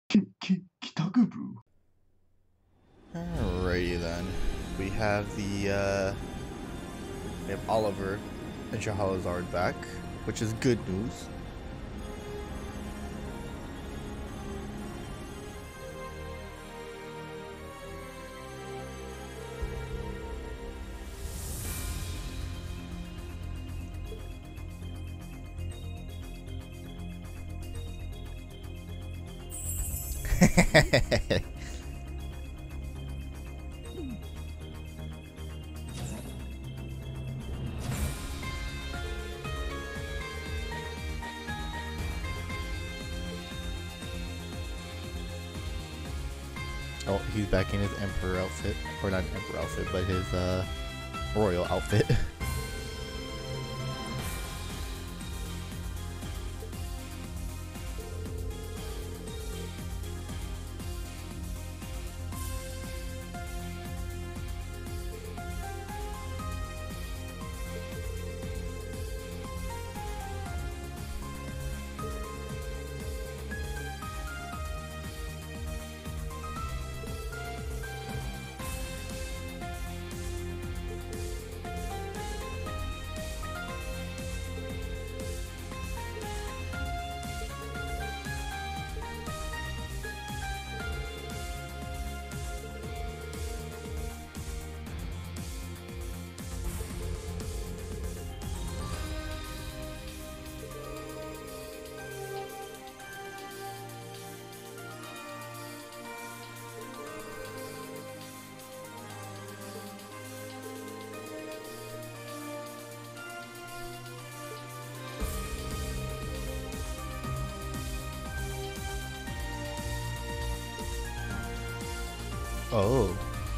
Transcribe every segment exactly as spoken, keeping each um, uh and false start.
き、き、帰宅部 Alrighty then. We have the, uh, we have Oliver and Shahrazad back, which is good news. Oh, he's back in his emperor outfit, or not emperor outfit, but his uh, royal outfit. Oh.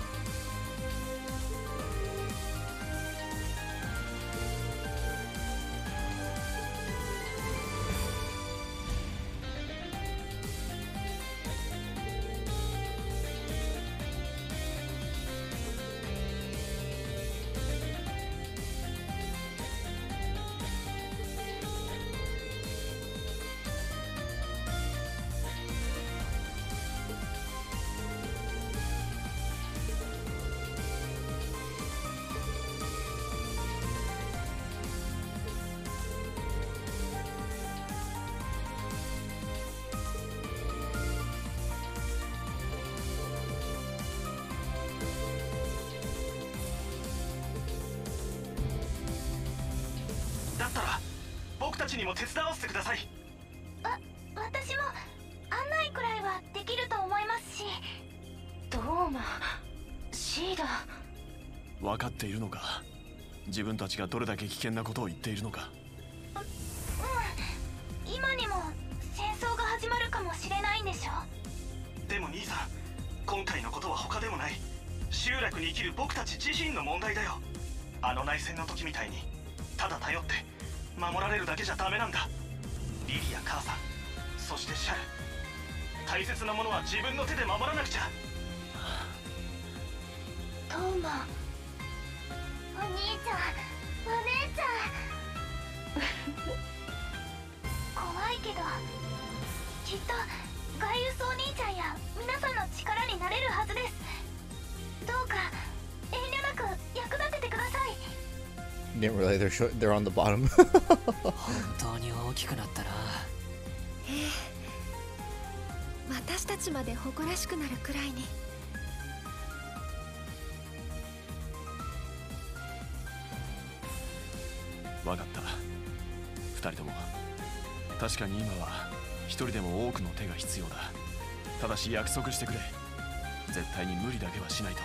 Shida. 分かっているのか。自分たちがどれだけ危険なことを言っているのか。 うん、今にも戦争が始まるかもしれないんでしょ。 でも兄さん、今回のことは他でもない。集落に生きる僕たち自身の問題だよ。あの内戦の時みたいにただ頼って守られるだけじゃダメなんだ。リリア母さん、そしてシャル、大切なものは自分の手で守らなくちゃ。 トーマ、お兄ちゃん、お姉ちゃん怖いけどきっとガイウスお兄ちゃんや皆さんの力になれるはずです。どうか遠慮なく役立ててください。 Didn't realize they're short, they're on the bottom. 本当に大きくなったな。 ええ、私たちまで誇らしくなるくらいに。 分かった。二人とも確かに今は一人でも多くの手が必要だ。ただし約束してくれ。絶対に無理だけはしないと。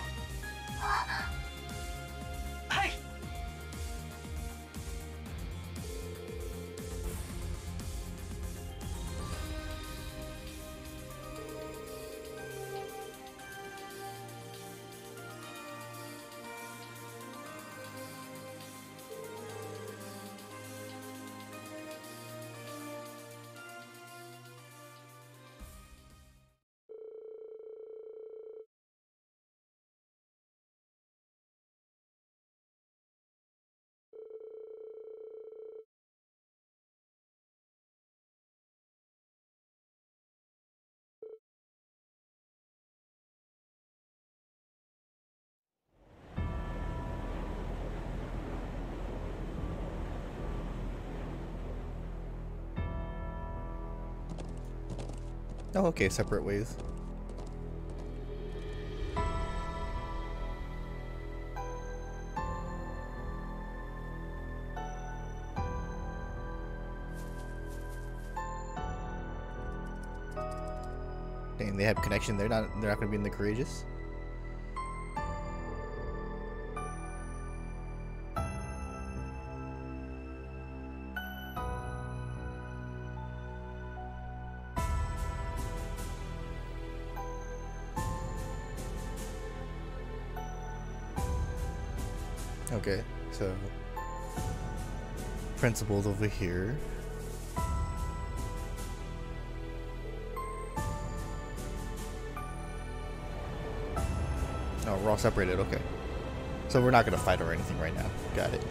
Oh, okay, separate ways. Dang, they have connection. They're not. They're not going to be in the courageous. Okay, so principal's over here. Oh, we're all separated, okay. So we're not gonna fight or anything right now. Got it.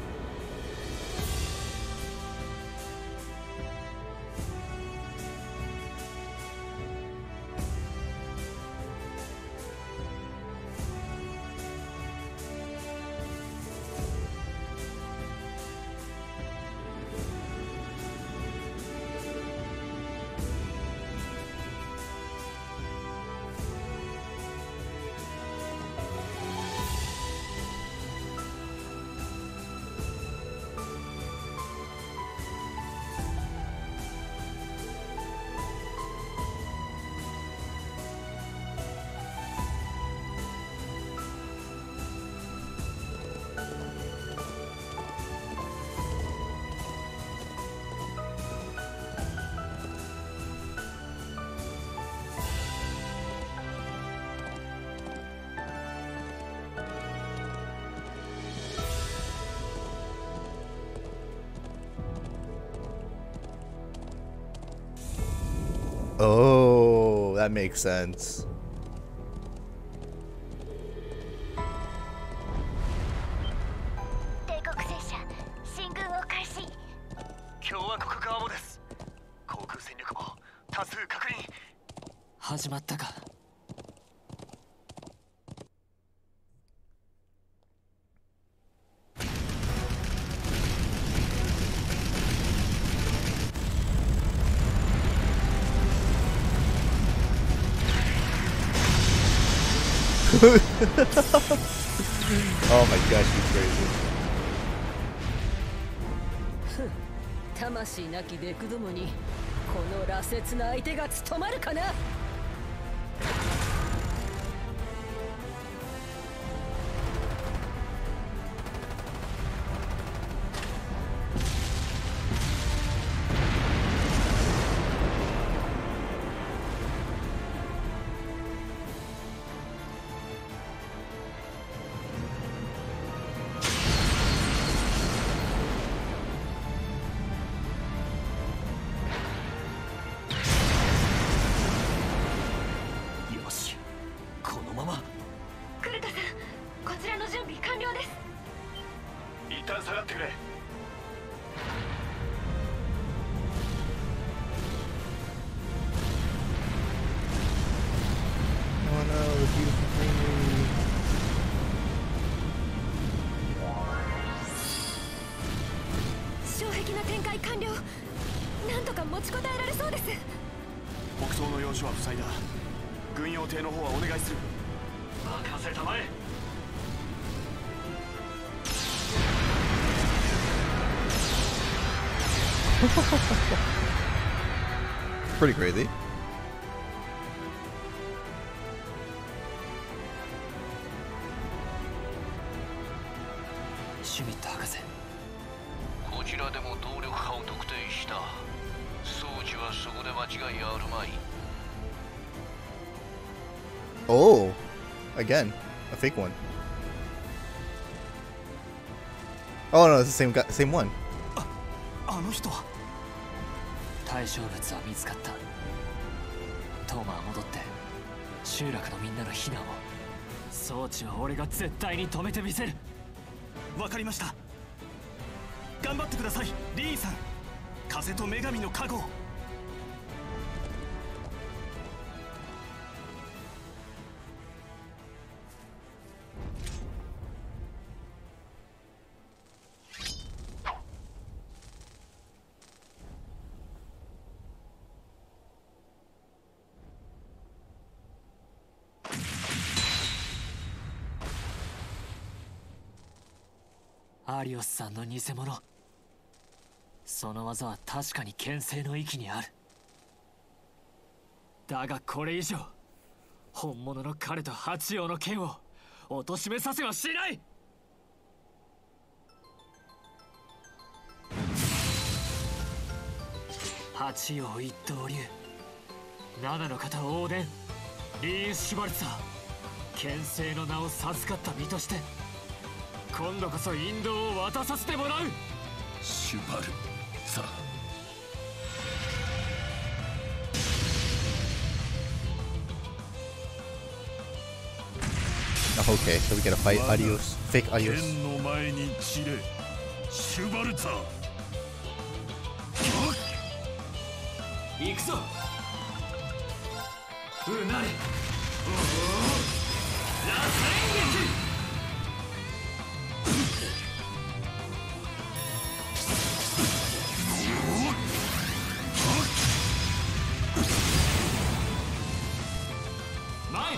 Oh, that makes sense. 帝国戦車進軍を開始。 共和国側もです。航空戦力も多数確認。 始まったか。 Oh my gosh, he's crazy. 魂なきベクどもにこの羅刹な相手が務まるかな。 なんとか持ちこたえられそうです。 北東の要所は塞いだ。軍用艇の方はお願いする。 任せたまえ。 Pretty crazy. シュミット博士。 こちらでも動力波を特定した。装置はそこで間違いあるまい。 Oh, again, a fake one. Oh no, it's the same guy, same one. あ、あの人は。 対象物は見つかった。トーマは戻って集落のみんなの避難を。装置は俺が絶対に止めてみせる。 わかりました。頑張ってください、リーンさん。風と女神の加護。 アリオスさんの偽物。その技は確かに牽制の域にある。だがこれ以上本物の彼と八王の剣を貶めさせはしない。八王一刀流、七の型オーデン、リーン・シュバルツァー、牽制の名を授かった身として今度こそ引導を渡させてもらう。 シュバルツァー。 Okay, so we get a fight. Adios. Fake adios. 剣の前に散れ、シュバルツァー。 行くぞ。うなれ。おお、ラス演劇。前。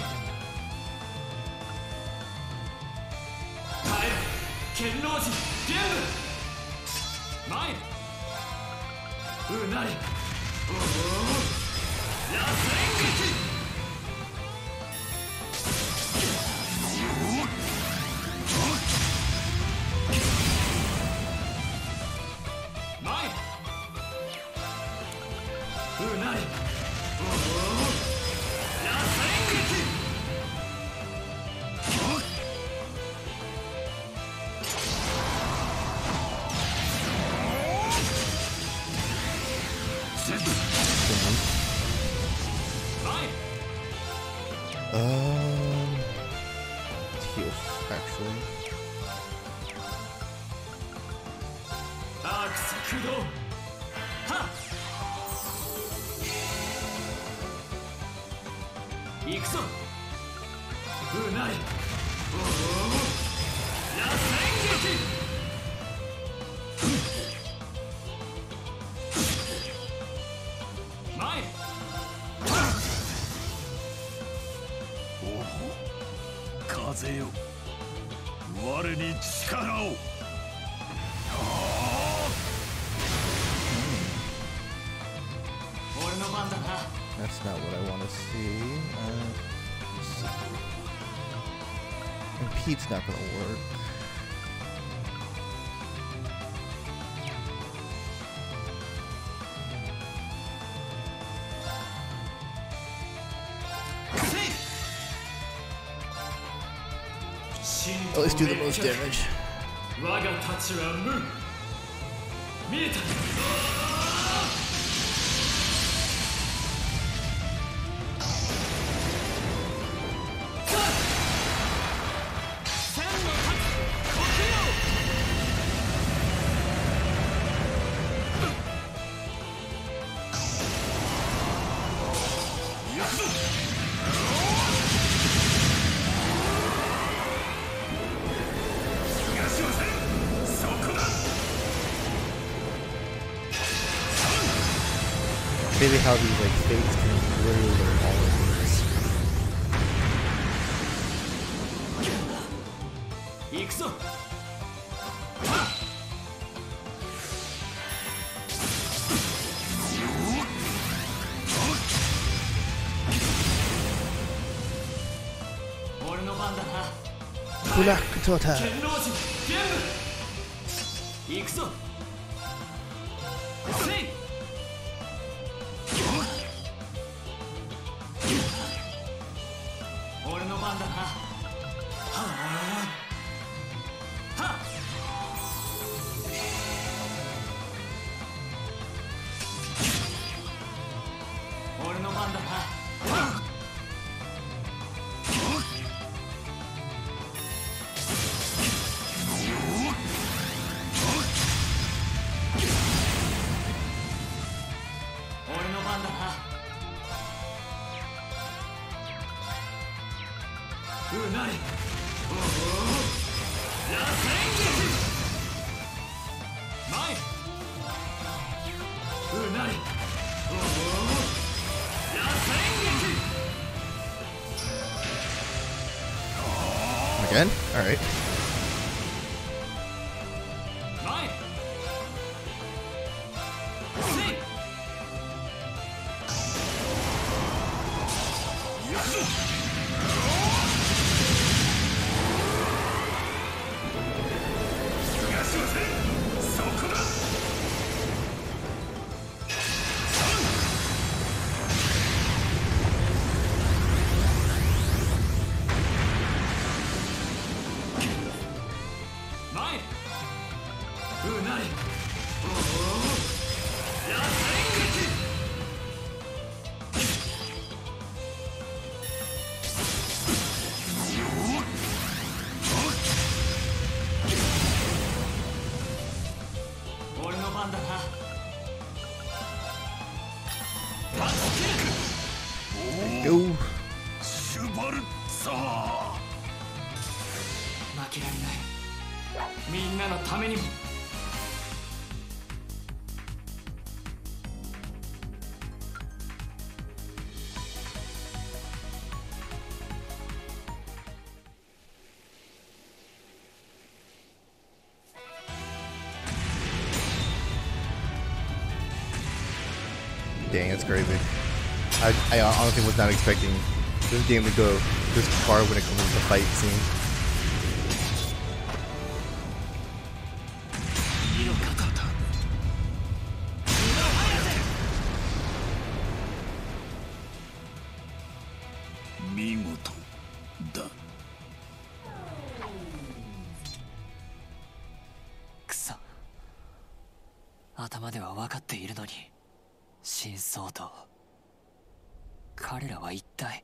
帰れ、剣老人ゲーム。前。うなれ。おお、ラス演劇。前。うなれ。おお、ラス演劇。 Um, heals actually. アークス駆動。はっ。行くぞ。うなれ。おお、ラス演劇。前。 風よ、我に力を。 俺の番だな。 That's not what I want to see. Uh, let's see. Impede's not gonna work. Oh, let's do the most damage. 我がたちは無。見えた。 Maybe how these like fates can literally learn all of these. 行くぞ。俺の番だな。 ブラックトータル。 剣老人ゲーム。行くぞ。せい。俺の番だな。はあ。はっ。俺の番だな。はっ。俺の番だな。うなれ。おお、ラス演劇。前。うなれ。おお、ラス演劇。 Again? Alright. Go. シュバルツァー。負けられない。みんなのためにも。 Dang, that's crazy. I, I honestly was not expecting this game to go this far when it comes to the fight scene. 見事だ。くそ。頭では分かっているのに。真相と彼らは一体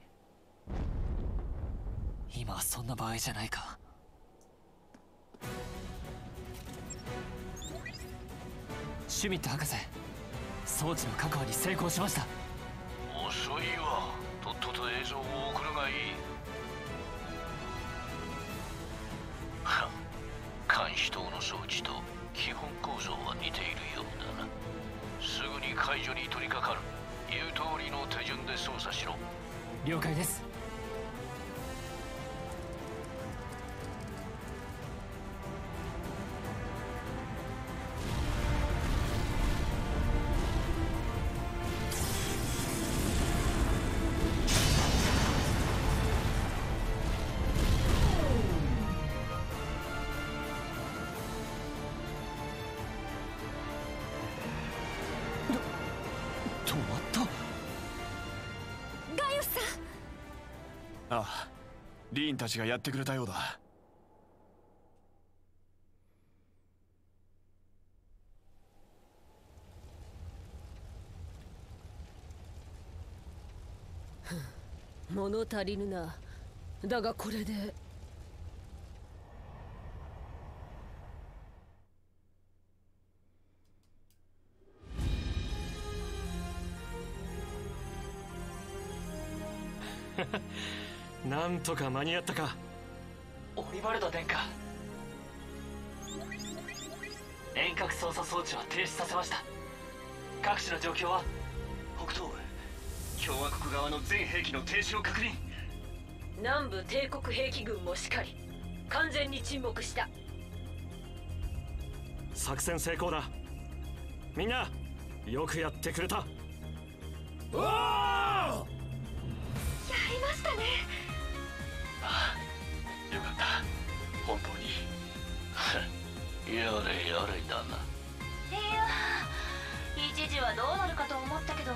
今はそんな場合じゃないか。シュミット博士、装置の確保に成功しました。 遅いわ。とっとと映像を送るがいい。は監視塔の装置と基本構造は似ているようだな。すぐに解除に取り掛かる。言う通りの手順で操作しろ。 了解です。 ああ、リーンたちがやってくれたようだ。 物足りぬな。だがこれでなんとか間に合ったか。オリバルド殿下、遠隔操作装置は停止させました。各地の状況は？ 北東部共和国側の全兵器の停止を確認。 南部帝国兵器軍もしかり完全に沈黙した。 作戦成功だ。みんなよくやってくれた。おお、やりましたね。 ああ、よかった。本当にやれやれだな。 いや、一時はどうなるかと思ったけど。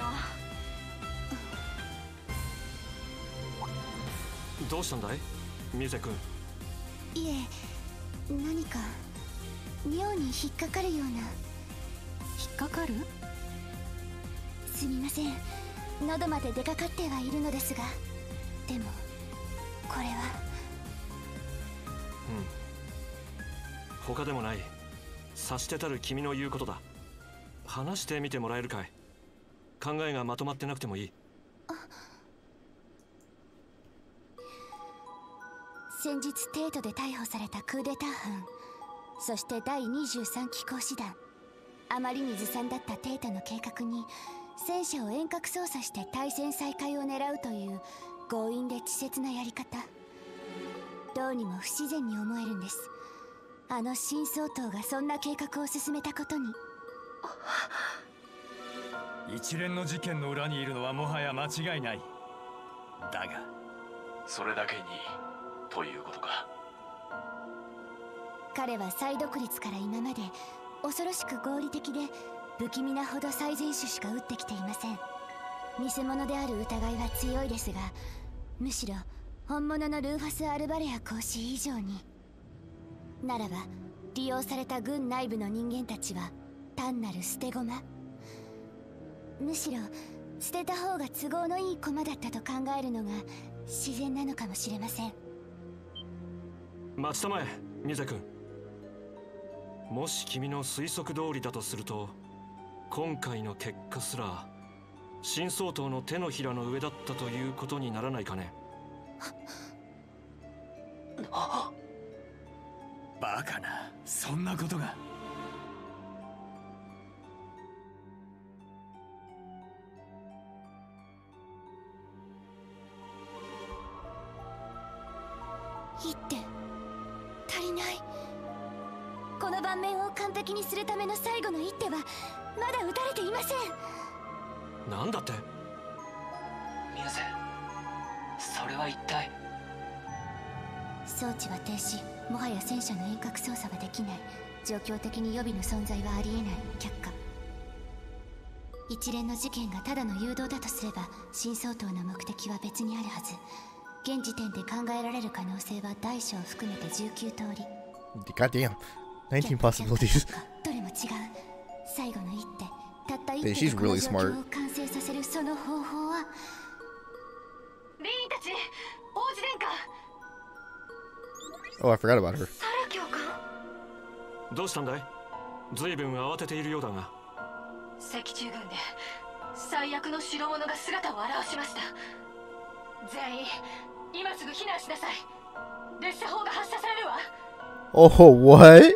どうしたんだい、ミュゼ君。 いえ、何か妙に引っかかるような。 引っかかる？ すみません、喉まで出かかってはいるのですが、でもこれは。 うん、他でもない。察してたる君の言うことだ。話してみてもらえるかい。考えがまとまってなくてもいい。 先日帝都で逮捕されたクーデター犯、そしてだいにじゅうさん機甲師団、あまりにずさんだった帝都の計画に戦車を遠隔操作して対戦再開を狙うという強引で稚拙なやり方、どうにも不自然に思えるんです。あの新総統がそんな計画を進めたことに。 一連の事件の裏にいるのはもはや間違いない。 だがそれだけにということか。 彼は再独立から今まで恐ろしく合理的で不気味なほど最善手しか打ってきていません。偽物である疑いは強いですが、むしろ本物のルーファス・アルバレア公使以上に。ならば利用された軍内部の人間たちは単なる捨て駒、むしろ捨てた方が都合のいい駒だったと考えるのが自然なのかもしれません。 待ちたまえミュゼ君。もし君の推測通りだとすると、今回の結果すら新総統の手のひらの上だったということにならないかね。 バカな、そんなことが。 一手足りない。この盤面を完璧にするための最後の一手はまだ打たれていません。 なんだって？ ミュゼ、それは一体。 装置は停止。もはや戦車の遠隔操作はできない。状況的に予備の存在はありえない。却下。一連の事件がただの誘導だとすれば、新総統の目的は別にあるはず。現時点で考えられる可能性は大小含めてじゅうきゅう通り。 Goddamn, nineteen possibilities. どれも違う。最後の一手、たった一 Man, 手 she's でこの really 状 smart. 況を完成させるその方法は。 リーンたち、王子殿下。 Oh, I forgot about her. サラ教官。 どうしたんだい？随分慌てているようだが。 赤中軍で最悪の代物が姿を現しました。全員今すぐ避難しなさい。列車砲が発射されるわ。 Oh, what?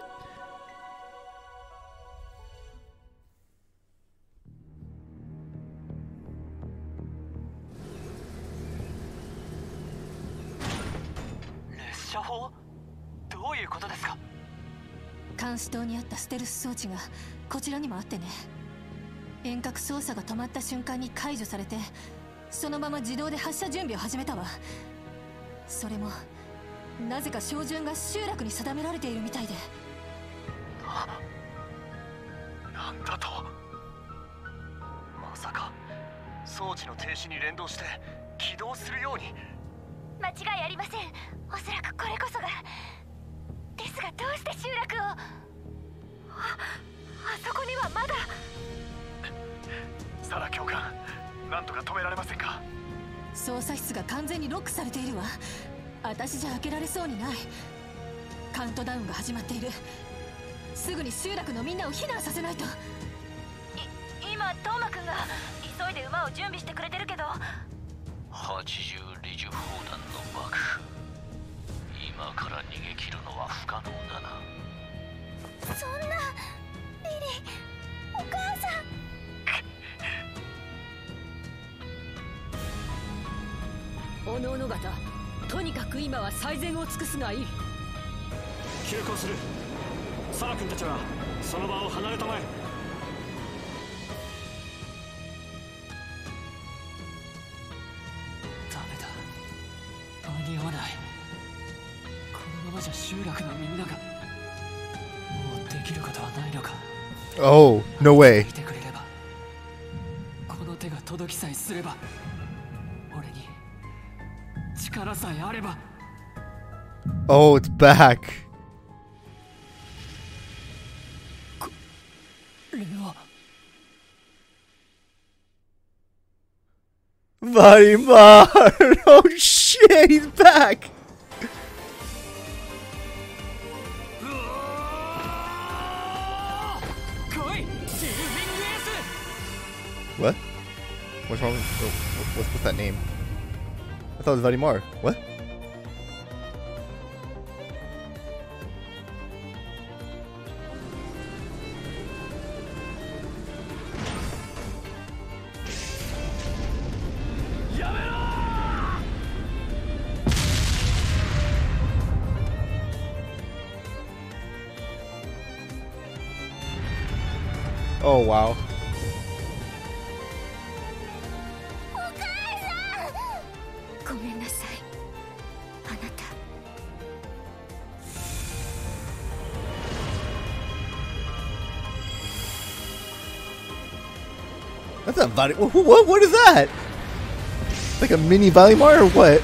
列車砲？どういうことですか？ 監視塔にあったステルス装置がこちらにもあってね。遠隔操作が止まった瞬間に解除されて、そのまま自動で発射準備を始めたわ。それもなぜか照準が集落に定められているみたいで。 なんだと？まさか装置の停止に連動して起動するように？ 間違いありません。おそらくこれこそが。ですがどうして集落を。 あ, あそこにはまだ。 サラ教官、なんとか止められませんか？ 操作室が完全にロックされているわ。私じゃ開けられそうにない。カウントダウンが始まっている。すぐに集落のみんなを避難させないと。い今トーマくんが急いで馬を準備してくれてるけど。 はちじゅうリジュ砲弾の爆風、今から逃げ切るのは不可能だな。 そんな。リリー、お母さん。 おのおの方、とにかく今は最善を尽くすがいい。 急行する。サラ君たちはその場を離れたまえ。 ダメだ、間に合わない。このままじゃ集落のみんなが。もうできることはないのか。 Oh, no way. 見てくれれば、この手が届きさえすれば、俺に力さえあれば。 Oh, it's back. これは Valimar! Oh shit, he's back! What? What's wrong? What's, what's that name? I thought it was Valimar. What? Oh wow. ごめんなさい、あなた。 That's not body. What, what? What is that? Like a mini Valimar or what?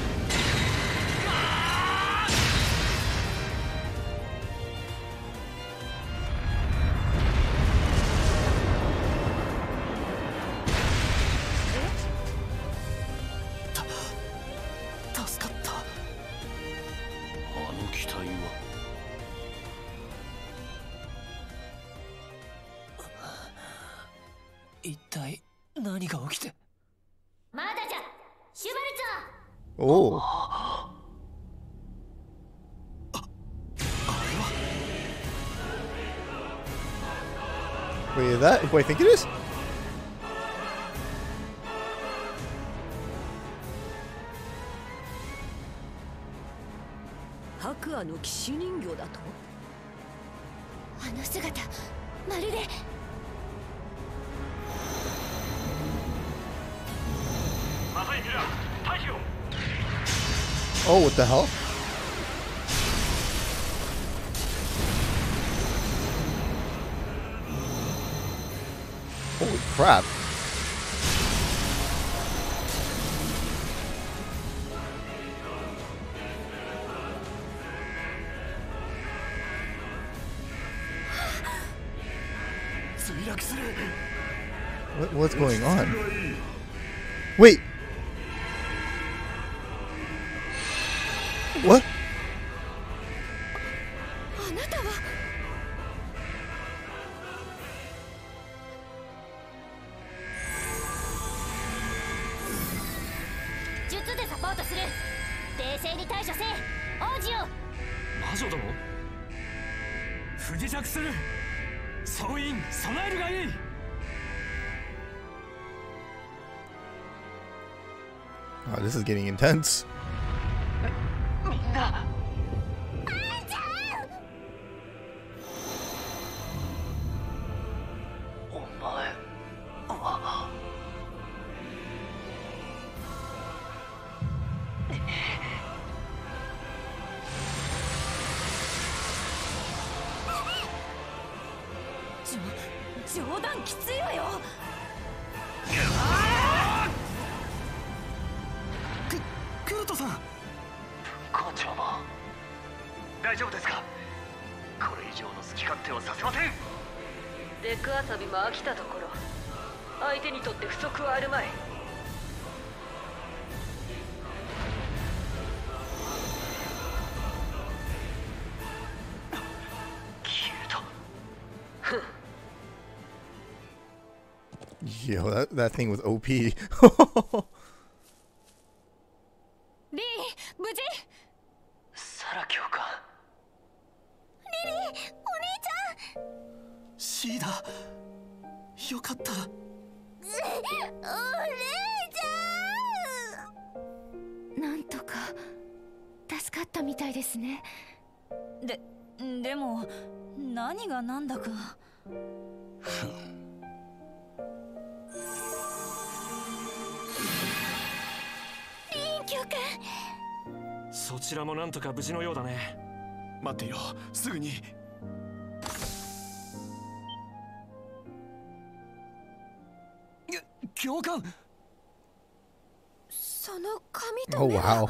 Oh. Wait, is that who I think it is? Hakuaの騎士人形だと？あの姿、まるで。 Oh, what the hell? Holy crap. What, what's going on? Wait. What? あなたは。術でサポートする。冷静に対処せ。王子よ。 魔女ども。不時着する。総員備えるがいい。 Oh, this is getting intense. みんな。 お前は。 冗談きついわよ。 クルトさん。 校長も大丈夫ですか？これ以上の好き勝手はさせません。 デク遊びも飽きたところ、相手にとって不足はあるまい。 消えた。 Yo, that, that thing was O P. リー、無事？ サラ教官。 リリー、お兄ちゃん。 シーダ、よかった。 お姉ちゃん。なんとか助かったみたいですね。 で、でも何がなんだか。 そちらもなんとか無事のようだね。 待ってよ、すぐに。 教官。 その髪と Oh 目 wow.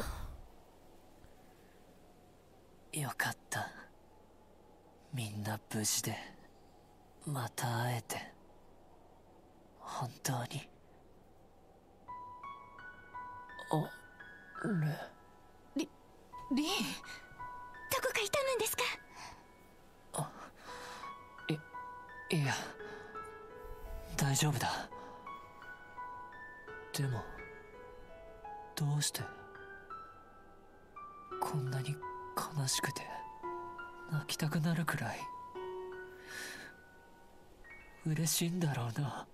よかった。みんな無事でまた会えて本当に。あれ。 リ、リン、どこか痛むんですか？ あ、い、いや、大丈夫だ。でも、どうしてこんなに悲しくて泣きたくなるくらい嬉しいんだろうな。